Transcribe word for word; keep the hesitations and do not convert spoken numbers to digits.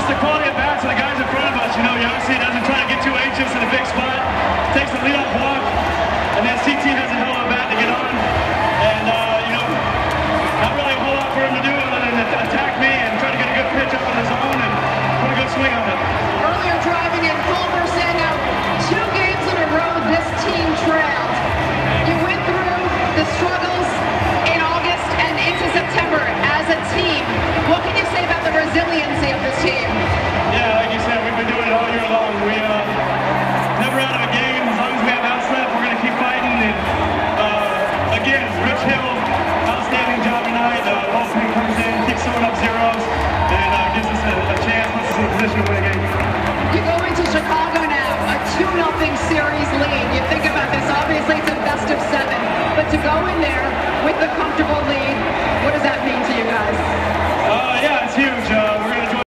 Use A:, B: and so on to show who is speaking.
A: the quality of bats of the guys in front of us. You know, he obviously doesn't try